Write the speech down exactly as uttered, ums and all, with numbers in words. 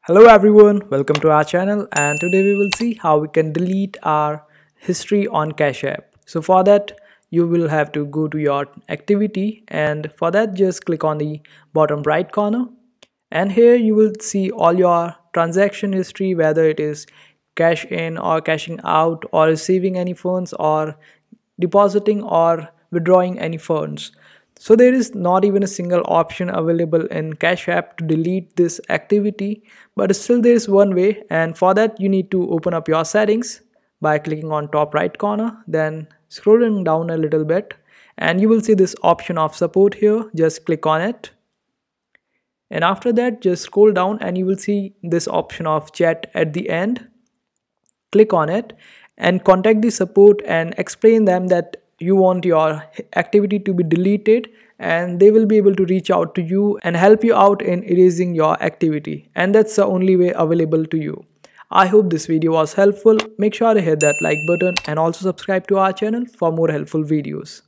Hello everyone, welcome to our channel, and today we will see how we can delete our history on Cash App. So for that you will have to go to your activity, and for that just click on the bottom right corner, and here you will see all your transaction history, whether it is cash in or cashing out or receiving any funds or depositing or withdrawing any funds. So there is not even a single option available in Cash App to delete this activity, but still there is one way, and for that you need to open up your settings by clicking on top right corner, then scrolling down a little bit, and you will see this option of support here. Just click on it, and after that just scroll down and you will see this option of chat at the end. Click on it and contact the support and explain them that you want your activity to be deleted, and they will be able to reach out to you and help you out in erasing your activity, and that's the only way available to you. I hope this video was helpful. Make sure to hit that like button and also subscribe to our channel for more helpful videos.